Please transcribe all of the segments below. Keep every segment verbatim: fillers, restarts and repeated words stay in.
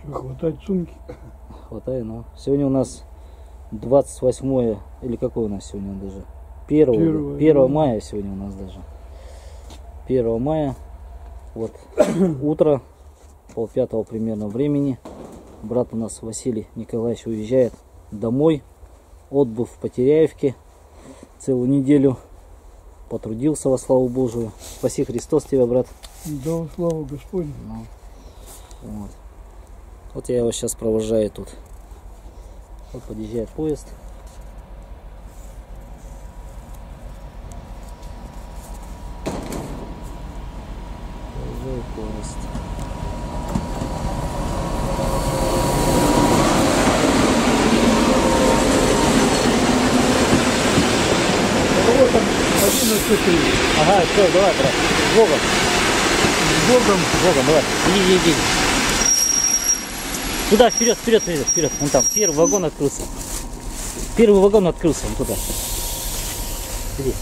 Что, хватает сумки? Хватает, но сегодня у нас двадцать восьмое, или какое у нас сегодня даже? первое, первое мая сегодня у нас даже. первое мая, вот утро, полпятого примерно времени. Брат у нас Василий Николаевич уезжает домой. Отбыв в Потеряевке целую неделю. Потрудился во славу Божию. Спаси Христос тебя, брат. Да, во славу Господню. Ну, вот. Вот я его сейчас провожаю тут. Вот подъезжает поезд. Подъезжает поезд. Ага, все, давай, брат. С Богом. С Богом. С Богом, давай. Иди, иди, иди. Туда, вперед, вперед, вперед, вперед. Вон там, первый вагон открылся. Первый вагон открылся, вон туда. Иди.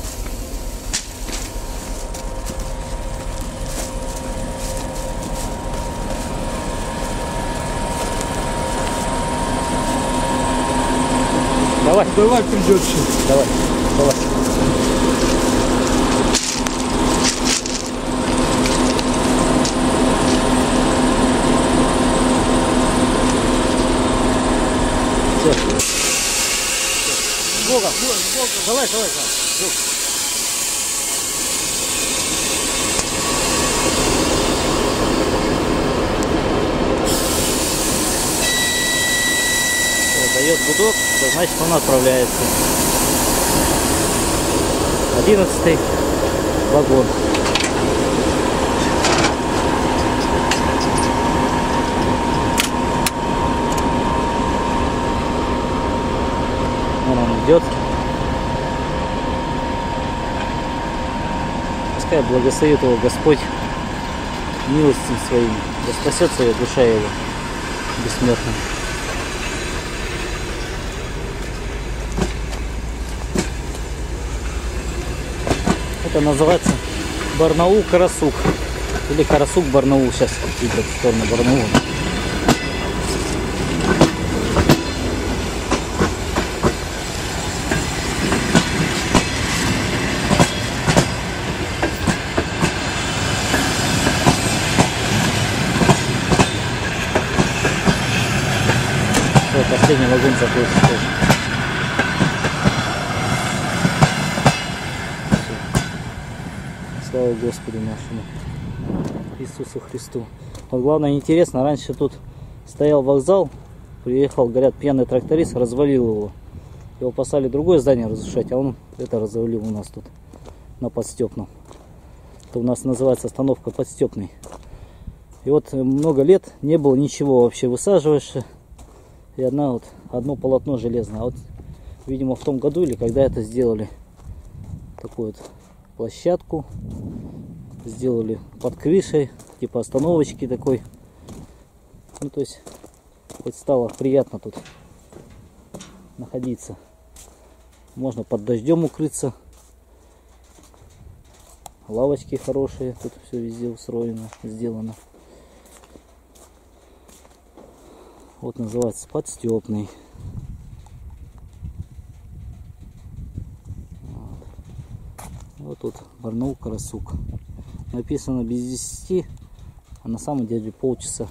Давай. Давай придется. Давай, давай. Богом, Богом, давай, давай, давай. Дает гудок, то значит он отправляется. Одиннадцатый вагон. Вон он идет. Пускай благословит его Господь милостью своим, да спасется ее душа его бессмертная. Это называется Барнаул-Карасук. Или Карасук-Барнаул. Сейчас идет в сторону Барнаула. Все, последний вагон заходит. Слава Господу нашему Иисусу Христу. Вот главное интересно, раньше тут стоял вокзал, приехал, говорят, пьяный тракторист, развалил его. Его послали другое здание разрушать, а он это развалил у нас тут на Подстепном. Это у нас называется остановка Подстепный. И вот много лет не было ничего вообще, высаживаешь, и одна вот, одно полотно железное. А вот, видимо, в том году или когда это сделали, такую вот площадку сделали под крышей, типа остановочки такой. Ну, то есть хоть стало приятно тут находиться. Можно под дождем укрыться. Лавочки хорошие, тут все везде устроено, сделано. Вот называется Подстепный. Вот тут Барнаул-Карасук. Написано без десяти, а на самом деле полчаса.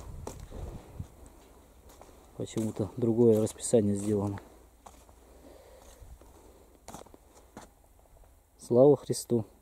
Почему-то другое расписание сделано. Слава Христу!